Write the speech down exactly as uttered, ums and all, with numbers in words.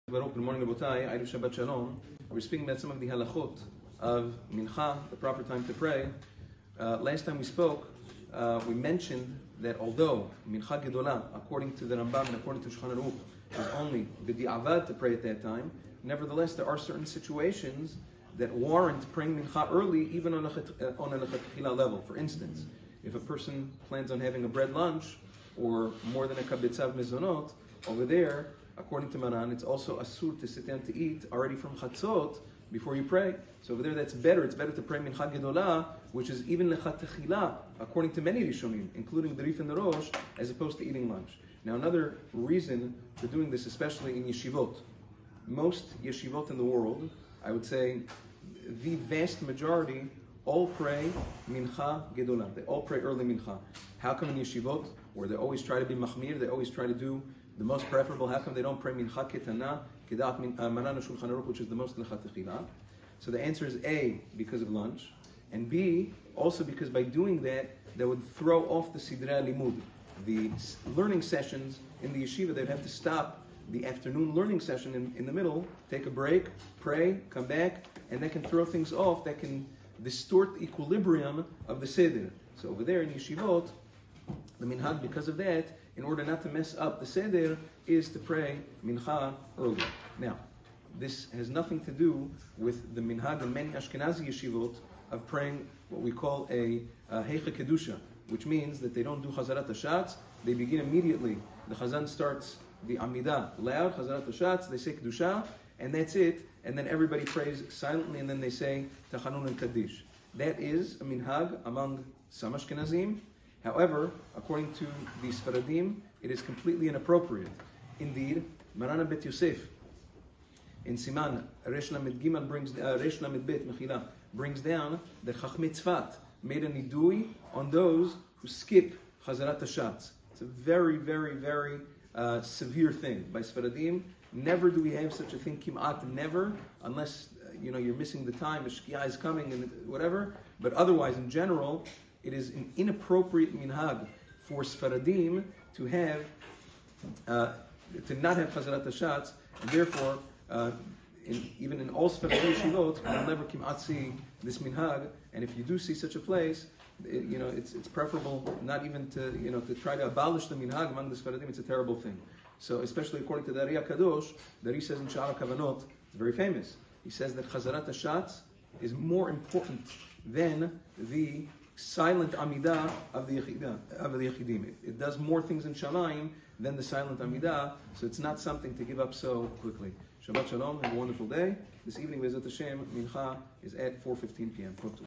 Good morning, Rabotai. Erev Shabbat Shalom. We're speaking about some of the halachot of mincha, the proper time to pray. Uh, last time we spoke, uh, we mentioned that although mincha gedolah, according to the Rambam and according to Shulchan Aruch, is only b'di'avad to pray at that time, nevertheless there are certain situations that warrant praying mincha early, even on a on a lechatchila level. For instance, if a person plans on having a bread lunch or more than a kabetzav mezonot, over there, according to Maran, it's also asur to sit down to eat already from chatzot before you pray. So over there, that's better. It's better to pray mincha gedolah, which is even lechatchila, according to many Rishonim, including the Rif and the Rosh, as opposed to eating lunch. Now, another reason for doing this, especially in yeshivot, most yeshivot in the world, I would say, the vast majority all pray mincha gedolah. They all pray early mincha. How come in yeshivot, where they always try to be machmir, they always try to do the most preferable, how come they don't pray mincha ketana, kedat Maran Shulchan Aruch, which is the most lechatchila? So the answer is A, because of lunch, and B, also because by doing that, they would throw off the sidrei limud, the learning sessions in the yeshiva. They'd have to stop the afternoon learning session in, in the middle, take a break, pray, come back, and that can throw things off, that can distort the equilibrium of the seder. So over there in yeshivot, the minhag, because of that, in order not to mess up the seder, is to pray mincha early. Now, this has nothing to do with the minhag in many Ashkenazi yeshivot of praying what we call a heicha kedusha, which means that they don't do chazarat hashatz. They begin immediately. The chazan starts the amidah loud, chazarat hashatz. They say kedusha, and that's it. And then everybody prays silently, and then they say tachanun and kaddish. That is a minhag among some Ashkenazim. However, according to the Sfaradim, it is completely inappropriate. Indeed, Maran Bet Yosef in Siman Resh Lamed Gimel brings uh, Resh Lamed Bet Mechila brings down that Chachmei Tzfat made a nidui on those who skip Chazarat Hashatz. It's a very, very, very uh, severe thing by Sfaradim. Never do we have such a thing, kimat never, unless uh, you know you're missing the time, a shkia is coming and whatever. But otherwise, in general, it is an inappropriate minhag for Sfaradim to have, uh, to not have Chazarat Hashatz, and therefore, uh, in, even in all Sfaradim yeshivot, you'll never kimat see this minhag. And if you do see such a place, it, you know, it's it's preferable not even to you know to try to abolish the minhag among the Sfaradim. It's a terrible thing. So, especially according to the Ari Kadosh, the Ari says in Sha'ar HaKavanot, it's very famous. He says that Chazarat Hashatz is more important than the silent amidah of the Yechidah, of the Yechidim. It, it does more things in Shamayim than the silent amidah, so it's not something to give up so quickly. Shabbat Shalom, have a wonderful day. This evening, Be'ezrat Hashem, Mincha is at four fifteen p.m.